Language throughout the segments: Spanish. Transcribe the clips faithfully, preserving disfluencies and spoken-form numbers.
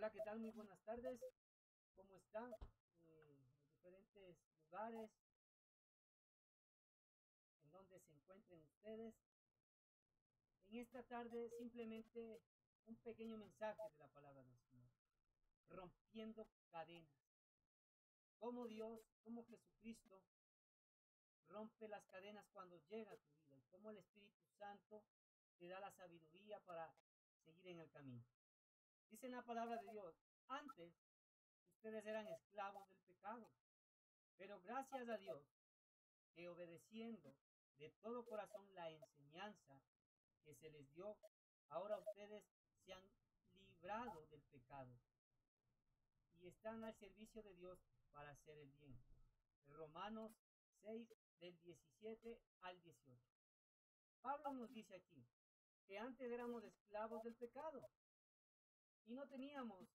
Hola, ¿qué tal? Muy buenas tardes. ¿Cómo están? Eh, los diferentes lugares en donde se encuentren ustedes. En esta tarde simplemente un pequeño mensaje de la palabra del Señor. Rompiendo cadenas. Cómo Dios, cómo Jesucristo rompe las cadenas cuando llega a tu vida. Y cómo el Espíritu Santo te da la sabiduría para seguir en el camino. Dice en la palabra de Dios, antes ustedes eran esclavos del pecado, pero gracias a Dios que obedeciendo de todo corazón la enseñanza que se les dio, ahora ustedes se han librado del pecado y están al servicio de Dios para hacer el bien. Romanos seis del diecisiete al dieciocho. Pablo nos dice aquí que antes éramos esclavos del pecado y no teníamos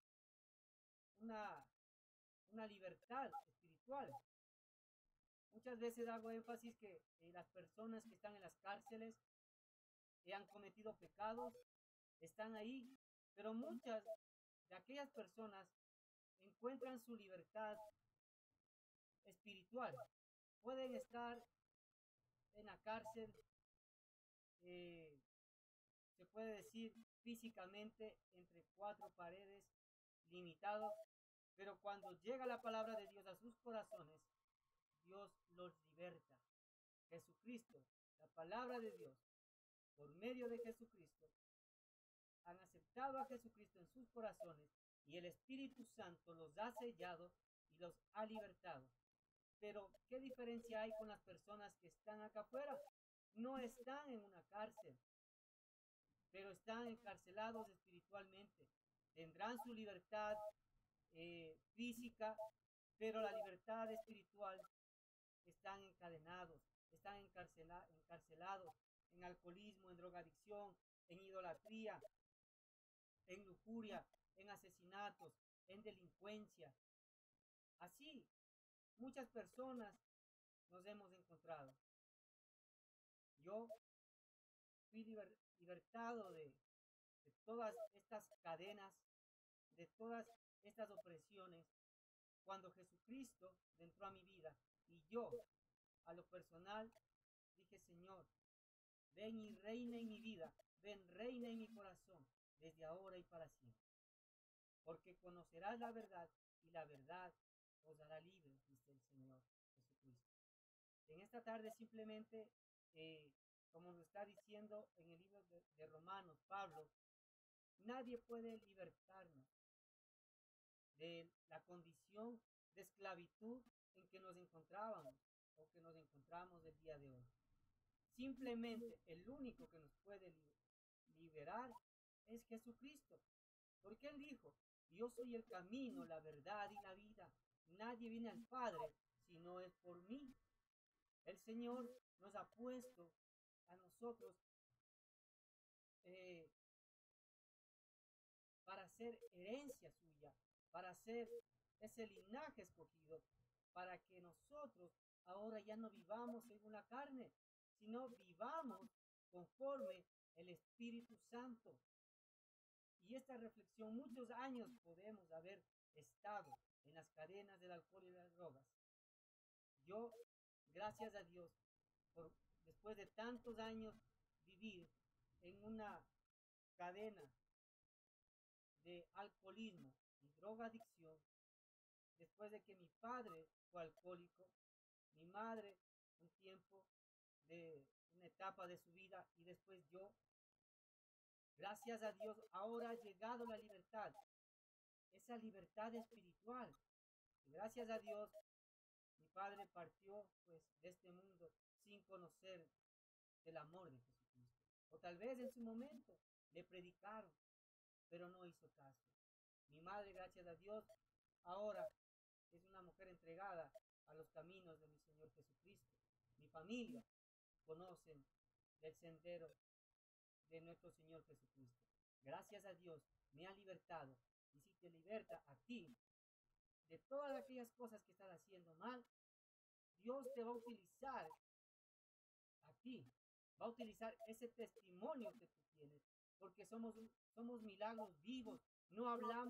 una, una libertad espiritual. Muchas veces hago énfasis que eh, las personas que están en las cárceles y han cometido pecados están ahí, pero muchas de aquellas personas encuentran su libertad espiritual. Pueden estar en la cárcel, eh, se puede decir físicamente entre cuatro paredes, limitados, pero cuando llega la palabra de Dios a sus corazones, Dios los liberta. Jesucristo, la palabra de Dios, por medio de Jesucristo, han aceptado a Jesucristo en sus corazones y el Espíritu Santo los ha sellado y los ha libertado. Pero, ¿qué diferencia hay con las personas que están acá afuera? No están en una cárcel, pero están encarcelados espiritualmente. Tendrán su libertad eh, física, pero la libertad espiritual están encadenados, están encarcela encarcelados en alcoholismo, en drogadicción, en idolatría, en lujuria, en asesinatos, en delincuencia. Así, muchas personas nos hemos encontrado. Yo fui liber libertado de, de todas estas cadenas, de todas estas opresiones, cuando Jesucristo entró a mi vida y yo, a lo personal, dije, Señor, ven y reina en mi vida, ven, reina en mi corazón, desde ahora y para siempre. Porque conocerás la verdad y la verdad os hará libre, dice el Señor Jesucristo. En esta tarde simplemente, eh, como lo está diciendo en el libro de, de Romanos, Pablo, nadie puede libertarnos de la condición de esclavitud en que nos encontrábamos o que nos encontramos el día de hoy. Simplemente el único que nos puede liberar es Jesucristo. Porque Él dijo, yo soy el camino, la verdad y la vida. Nadie viene al Padre si no es por mí. El Señor nos ha puesto a nosotros eh, para ser herencia suya, para ser ese linaje escogido, para que nosotros ahora ya no vivamos según la carne, sino vivamos conforme el Espíritu Santo. Y esta reflexión, muchos años podemos haber estado en las cadenas del alcohol y de las drogas. Yo, gracias a Dios, por después de tantos años vivir en una cadena de alcoholismo y drogadicción, después de que mi padre fue alcohólico, mi madre un tiempo de una etapa de su vida y después yo, gracias a Dios, ahora ha llegado la libertad, esa libertad espiritual. Y gracias a Dios, mi padre partió pues de este mundo sin conocer del amor de Jesucristo. O tal vez en su momento le predicaron, pero no hizo caso. Mi madre, gracias a Dios, ahora es una mujer entregada a los caminos de mi Señor Jesucristo. Mi familia conocen del sendero de nuestro Señor Jesucristo. Gracias a Dios me ha libertado. Y si te liberta a ti de todas aquellas cosas que estás haciendo mal, Dios te va a utilizar a ti. Va a utilizar ese testimonio que tú tienes. Porque somos, somos milagros vivos. No hablamos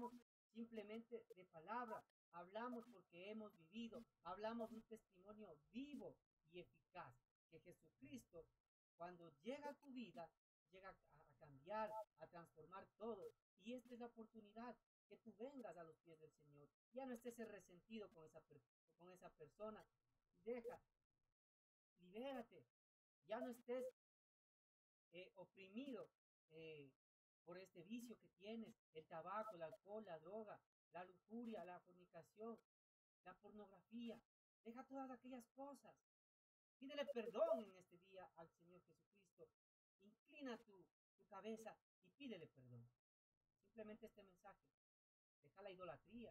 simplemente de palabra. Hablamos porque hemos vivido. Hablamos de un testimonio vivo y eficaz. Que Jesucristo, cuando llega a tu vida, llega a, a cambiar, a transformar todo. Y esta es la oportunidad, que tú vengas a los pies del Señor. Ya no estés resentido con esa, con esa persona. Deja, libérate. Ya no estés eh, oprimido eh, por este vicio que tienes, el tabaco, el alcohol, la droga, la lujuria, la fornicación, la pornografía. Deja todas aquellas cosas. Pídele perdón en este día al Señor Jesucristo. Inclina tu, tu cabeza y pídele perdón. Simplemente este mensaje. Deja la idolatría.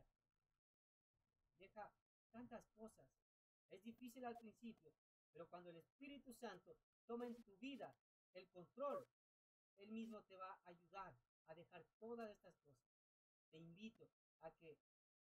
Deja tantas cosas. Es difícil al principio, pero cuando el Espíritu Santo toma en tu vida el control, Él mismo te va a ayudar a dejar todas estas cosas. Te invito a que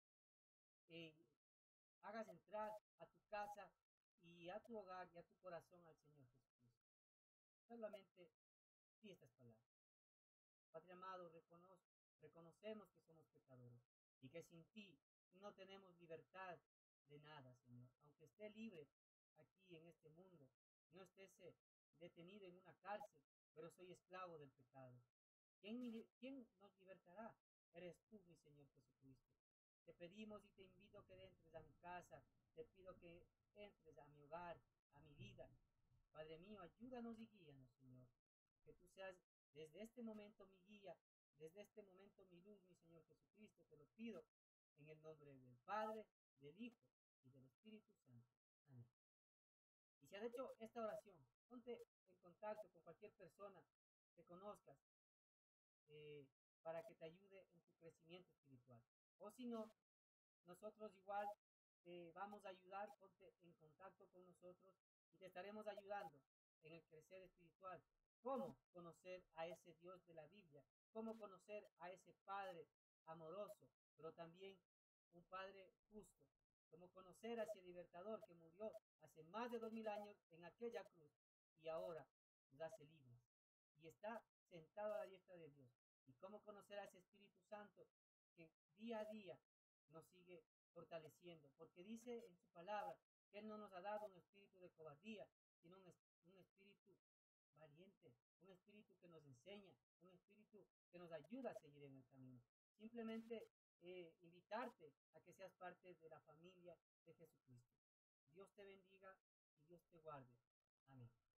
eh, hagas entrar a tu casa y a tu hogar y a tu corazón al Señor Jesucristo. Solamente di estas palabras. Padre amado, recono reconocemos que somos pecadores y que sin ti no tenemos libertad de nada, Señor. Aunque esté libre aquí en este mundo, no estés eh, detenido en una cárcel, pero soy esclavo del pecado. ¿Quién, ¿Quién nos libertará? Eres tú, mi Señor Jesucristo. Te pedimos y te invito a que entres a mi casa. Te pido que entres a mi hogar, a mi vida. Padre mío, ayúdanos y guíanos, Señor. Que tú seas desde este momento mi guía, desde este momento mi luz, mi Señor Jesucristo. Te lo pido en el nombre del Padre, del Hijo y del Espíritu Santo. Amén. Y si has hecho esta oración, ponte en contacto con cualquier persona que conozcas, eh, para que te ayude en tu crecimiento espiritual. O si no, nosotros igual te vamos a ayudar, ponte en contacto con nosotros y te estaremos ayudando en el crecer espiritual. Cómo conocer a ese Dios de la Biblia, cómo conocer a ese Padre amoroso, pero también un Padre justo, cómo conocer a ese libertador que murió hace más de dos mil años en aquella cruz y ahora nos hace libres y está sentado a la diestra de Dios. Y cómo conocer a ese Espíritu Santo que día a día nos sigue fortaleciendo, porque dice en su palabra que Él no nos ha dado un espíritu de cobardía, sino un, un espíritu valiente, un espíritu que nos enseña, un espíritu que nos ayuda a seguir en el camino. Simplemente eh, invitarte a que seas parte de la familia de Jesucristo. Dios te bendiga y Dios te guarde. Amén.